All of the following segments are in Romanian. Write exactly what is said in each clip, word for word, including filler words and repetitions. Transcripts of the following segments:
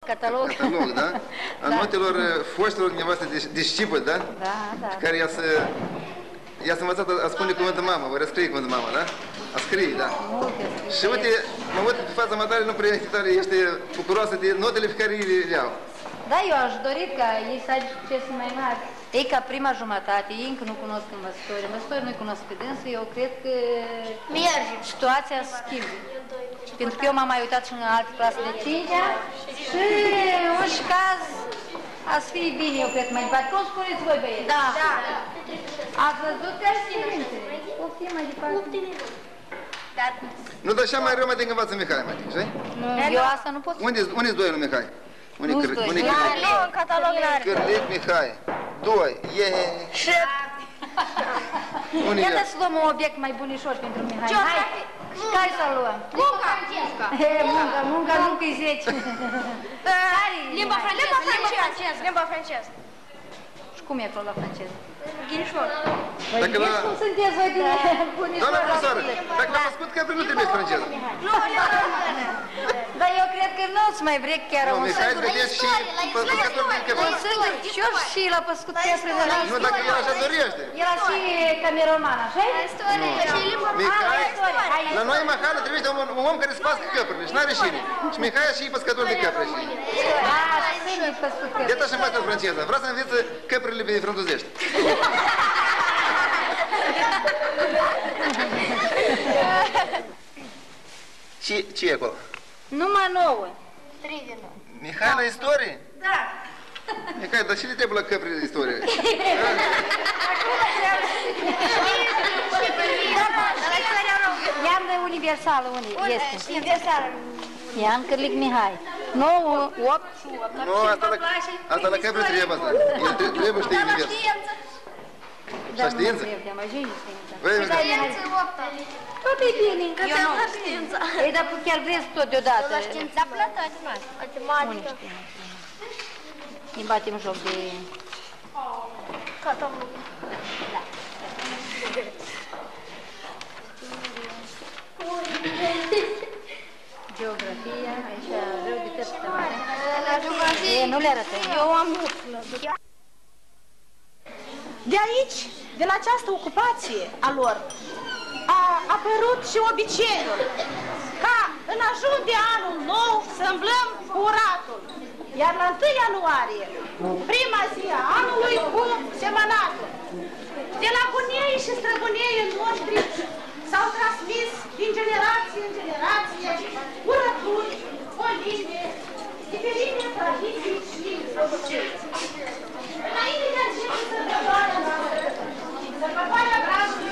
catalog. Catalog, da? A notelor foștilor dumneavoastră discipoli, da? Da, da. Care i-ați învățat a spune cuvântul mamă, vă răscrie cuvântul mamă, da? A scrie, da? Și uite, mă văd pe fața mătare, nu prea este tare, ești bucuroasă de notele pe care le iau. Da, eu aș dori ca ei să aibă succes mai mari. Ei ca prima jumătate, ei încă nu cunosc învățători, învățători nu-i cunosc pe dânsă, eu cred că situația se schimbă. Pentru că eu m-am mai uitat și în alte clase de cincea și în orice caz a să fie bine, eu cred, mai departe. Cum spuneți voi, băieți? Da. Ați văzut că și cuvintele? Poftim mai departe. Nu, dar așa mai rău mai de învăță Mihai, mai știi? Eu asta nu pot. Unde-s doi lui Mihai? Nu-s doi. Nu, în catalog n-are. Cârlic Mihai. Doi. Ie. Iată să luăm un obiect mai bunișor pentru Mihai. Hai, care să-l luăm? Munca. Munca, munca, munca-i zece. Limba franceză. Limba franceză. Și cum e acolo la franceză? Ghinișor. Băi, vezi cum sunteți voi din bunișor? Doamna profesoară, dacă l-am făcut că nu trebuie franceză. Nu, eu Dar eu cred că nu-ți mai vrei chiar un singur. Vedeți și păscător din căpăr. Un singur și eu și l-a păscut căpre de la... Nu, dacă el așa dorește. Era și cameroman, așa-i? Mihai, la noi în Mahală trebuie un, un om care să pască căprile și n-are șine. Și Mihai și păscător de căpre. Da, singur păscut căpre. Iată așa învață franceza. Vreau să învețe căprile pe franțuzești. Ce, ce e acolo? Numai nouă. Trivină. Mihai la istorie? Da. Mihai, dar ce le trebuie la căprile de istorie? I-am de universală, unde este? Universală. Ian Cârlic Mihai. nouă, opt. Nu, asta la, asta la căprile trebuie asta. El trebuie știi univers. Da, și știință? Mai ajunge știința. Știință optă. Tot e bine. Eu nu știință. Ei, dar chiar vreți tot deodată. La știința plătă. Matematică. Îi batem joc de... Catalog. Da. Geografia, aici rău de tot stămare. Nu le arătăm. Eu am muflă. De aici, de la această ocupație a lor, a apărut și obiceiul ca în ajun de anul nou să îmblăm curatul. Iar la întâi ianuarie, prima zi a anului, cu semănatul. De la bunei și străbuneii noștri s-au transmis din generație în generație curături, oline, diferite tradiții și obicei. Înainte de a începe sărbătoarea noastră, sărbătoarea Brașului,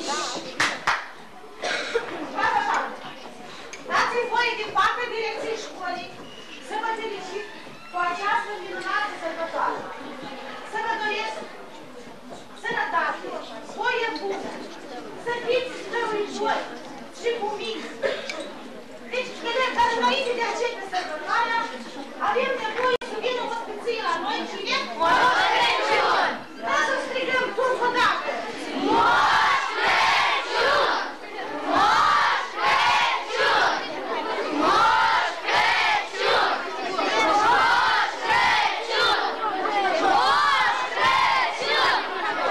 dați-mi voie din partea direcției școlii să vă felicit cu această minunată sărbătoare. Să vă doresc sănătate, voie bună, să fiți stăruitori și cuminți. Deci, vedem, dar înainte de a începe sărbătoarea, avem nevoie să vină ospății la noi cine? Moș Crăciun! Vreau să strigăm toți odată! Moș Crăciun! Moș Crăciun! Moș Crăciun! Moș Crăciun! Moș Crăciun!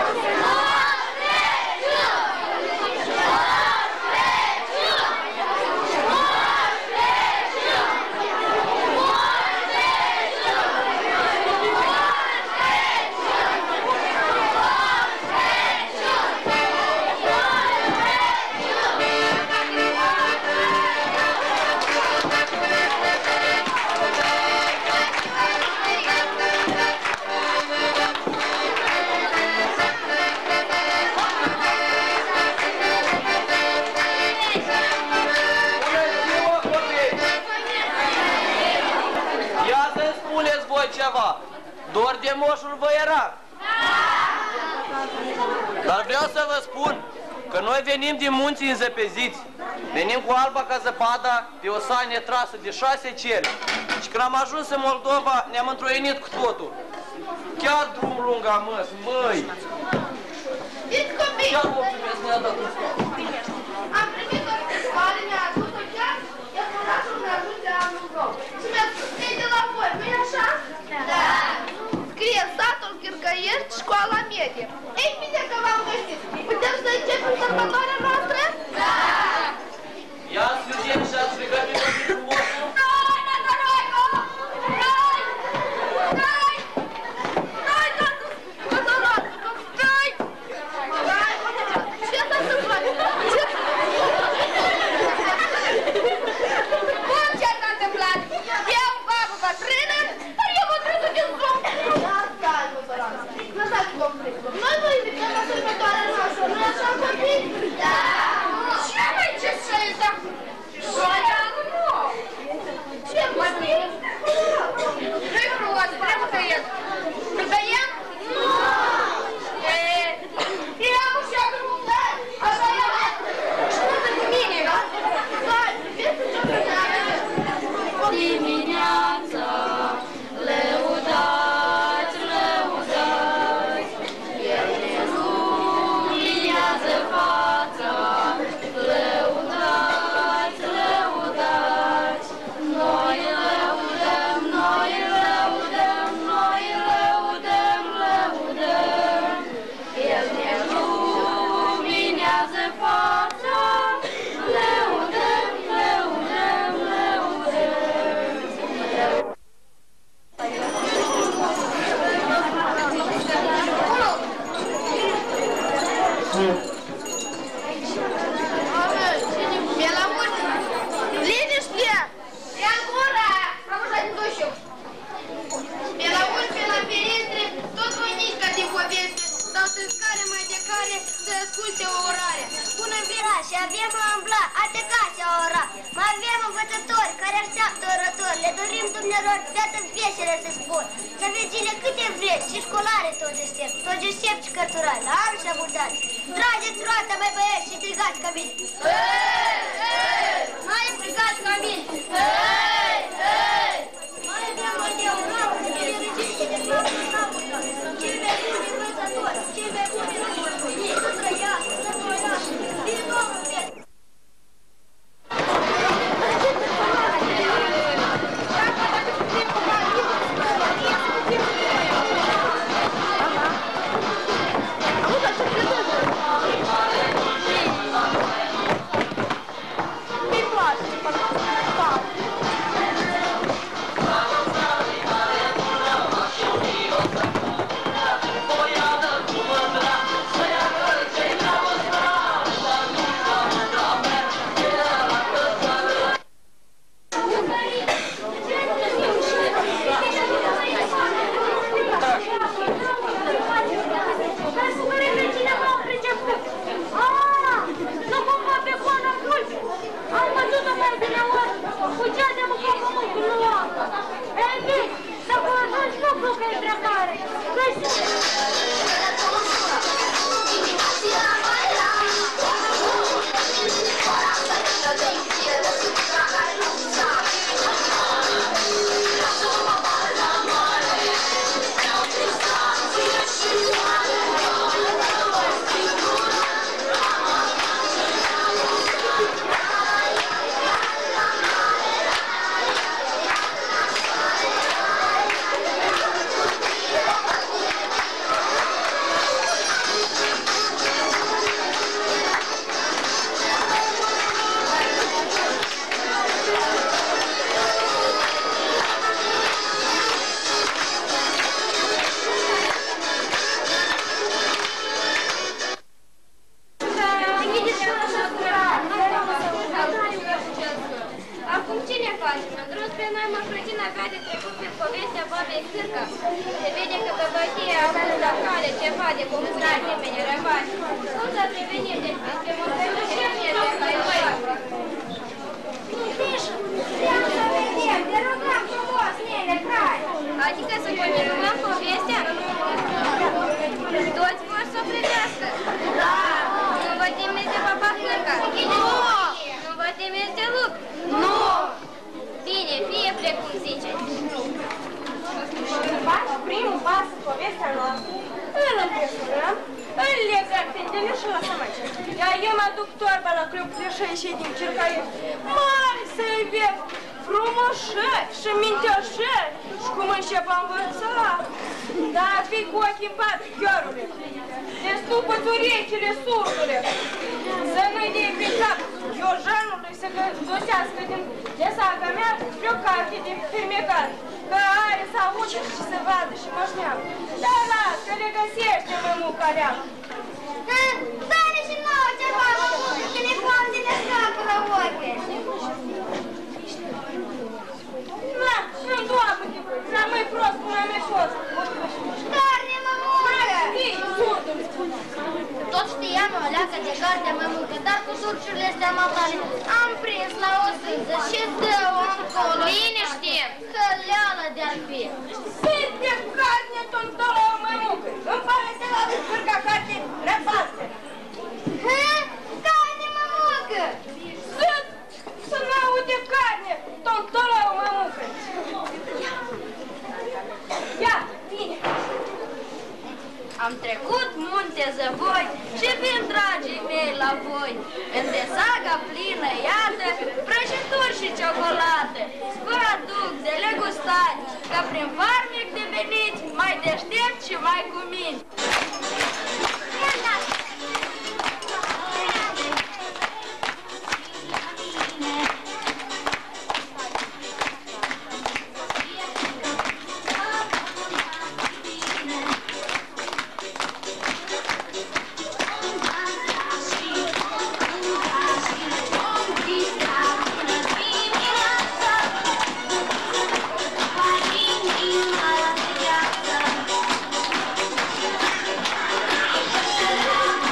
Ceva. Dor de moșul vă era. Dar vreau să vă spun că noi venim din munții înzăpeziți. Venim cu alba ca zăpada pe o sanie trasă de șase ceri. Și când am ajuns în Moldova, ne-am întroienit cu totul. Chiar drum lung am măs, măi! Chiar mulțumesc, ne-a dat un stop. Am primit o scrisoare, mi-a adus-o chiar, iar orașul mi-a ajuns de anul nou. Și mi-a spus că e de la voi, pachete. Ei, bine că v-am găsit. Putem să începem sărbătoarea noastră? Da! Ia-ți vedem și ați pregătit copilul vostru? Noi, Năzăroico! Noi! Noi! Noi, Năzăroico! Noi! Ce s-a întâmplat? Cum ce s-a întâmplat? Eu, babă bătrână, dar eu bătrână din zon. Lăsați-vă, noi vă invităm la sărbătoarea noastră, nu-i așa, copii? Da! Ce mai ce să-i asta? Șoia? Nu! Ce mai bine? Nu-i frumos, trebuie să ies. Îl dăiem? Nu! Eee, ia ușa gruntă! Așa e! Știți cu mine, da? Hai, vezi ce vreau? Dimineața, lăudați, lăudați, El ne luminează fața, lăudați, lăudați, noi lăudăm, noi lăudăm, noi lăudăm, lăudăm, El ne luminează fața, lăudăm, lăudăm, lăudăm. Лидишки! Янгура! Пробужать дощу! Белогор, белоперестре, tot voinișca din poveste, sau să scale mai de care, să asculte o orare. Bună vira și avem la ambla, ate case ora. Mai avem învățători care așteaptă orători. Le dorim dumnealor viață veselă să spun. Să aveți zile câte vreți și școlare tot deștept, tot deștept și cărturari, la ani și abundați. Trageți roata, mai băieți, și strigați ca mine. Hei! Hei! Mai strigați ca mine. Hei! Hei! Mai avem mai de un rau, cele regiște de clavă și capul. Cei mai buni învățători, cei mai buni învățători. Să trăiască, să trăiască. Din Domnul vieții. Adică să continuăm povestea? Toți vor să o privească? Da! Nu vă temeți de Papa Hârca? Nu! Nu vă temeți de Luc? Nu! Bine, fie precum ziceți. Primul pas în povestea noastră îl împresurăm, îl legăm fetele și lăsăm aici. Iar eu mă duc torba la cluburile și ieși din cercaieri. Mari să-i ved, frumoșări și minteoșări și cum încep a învăța. Da, fii cu ochii în față, chiorule. Destupă-ți urechile, surdule. Să nu-i dai prin cap Iojanului să găsească din desaga mea vreo carte de fermecare, că are să audă și să vadă și moșneamă. Da, las, că le găsește mămuca leamă. Dă-ne și nouă ceva, mămucă, că ne poate de scapă la ochi. Na, nu-mi doapă-te, n-am mai prost cum am mai fost. Carne, mămucă! Știi, surdule. Tot știam o leacă de carne, mămucă, dar cu surciurile astea mătare am prins la o sânză și dă-o încolo. Bine știm. Că leală de-ar fi. Cât de carne, tontolău, mămucă, îmi pare de la descurca carne răpasă. Hă? Carne, mămucă! Sunt să n-aude carne, tontolău, mămucă. Ia, bine. Am trecut munte zăvoi și vin, dragii mei, la voi. În desaga plină, iată, prăjituri și ciocolată. Vă aduc de le gustați, că prin farmec deveniți mai deștept și mai cuminți. Thank you.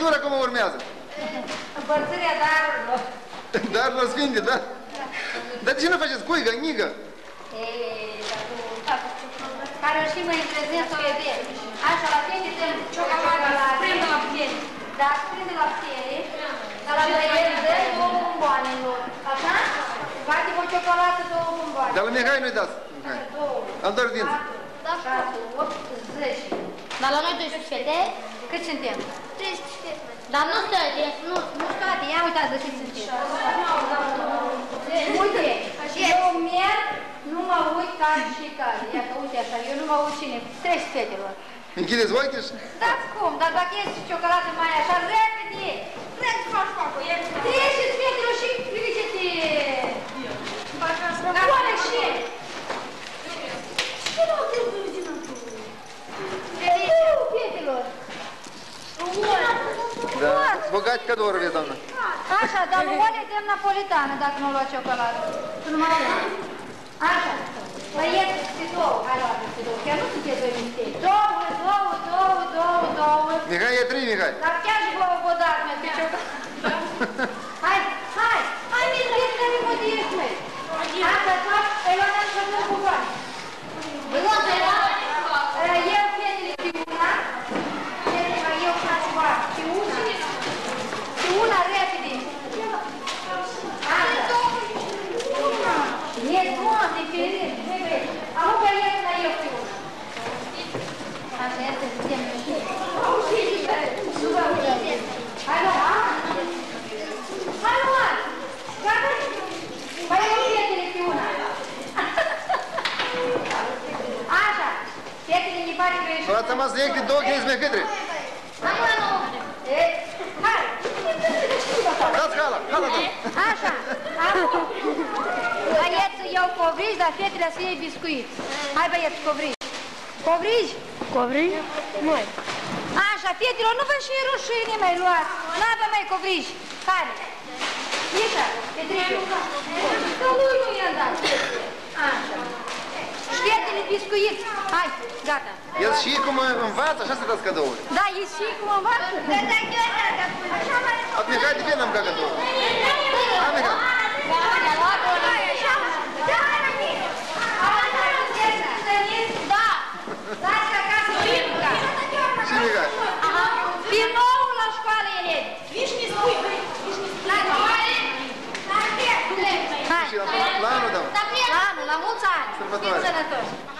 Sfântura cum urmează? Împărțirea darurilor. Darurilor sfinte, da? Dar de ce nu faceți cuigă, nigă? Ei, dar tu, care o știi mai în prezent o idee. Așa, la tine dăm ciocolată, la prinde la piele. Da, prinde la piele. Dar la băieți dăm două bomboane în lor. Așa? Bate o ciocolată, două bomboane. Dar la Mihai nu-i dați. Am doar dinți. șase, opt, zece. Dar la noi doisprezece fete? Cât suntem? treisprezece fete. Dar nu toate, nu, Nu toate, ia uitați de cât suntem. Uite, eu merg, nu mă uit care și care. Iată, uite așa, eu nu mă uit cine. Treci fetelor. Închideți ochii și... Dați cum, dar dacă ești ciocolată mai așa, repede! Vrem să faci facă, e... Treceți fetelor și ridice-te! Coare și... Ce nu te duci înăuntru? Fetelor! Da, bogați cadourile, doamnă. Așa, dar lui Oale dăm napolitană dacă nu lua ciocolată. Tu nu mă auzi. Așa. Băieți, două, hai luați două, chiar nu sunteți doi misteri. Două, două, două, două, două. Mihai e trei, Mihai. Dar chiar și vouă vă dați, mi-a fi ciocolată. Hai, hai, hai, mi-l că ne modiești, măi. Asta fac, îi luăm să dăm cu bani. Eu fetele pe una, fetele eu fac bani. Pe una, pe una repede. Așa. E bun, diferit. Am o băieță la eu pe una. Așa, este sistemul. Nu vă uitați. Hai, nu, a? Hai, nu, a? Gata? Mai eu fetele pe una. Așa. Fetele mi pare că ești... Luați rămas lecte două chestii mai către. Hai, nu. Hai. Dați hala, hala, doamnă. Așa. Acum. Băieți, eu covrigi, dar fetele să iei biscuit. Hai, băieți, covrigi. Covrigi? Covrigi? Noi. Așa, fetelor, nu vă și rușine mai luați. N-avă mai covrigi. Care? Ișa, Petriciu. Că lui nu i-am dat. Așa. Și fetele biscuit. Hai, gata. El și cum învață, așa să dați cadouri. Da, e și cum învață. Dar dacă eu așa, așa mai... At Mihai, de ce n-am ca cadouri? Ha, Mihai. Da. Dați acasă Rimca. Și Mihai. Din nou la școală, Eleni. Vișni spui, La școală. Hai. Și la planul, doamnă. La anul, la mulți ani. Sărbătoare. Fiți sănătoși.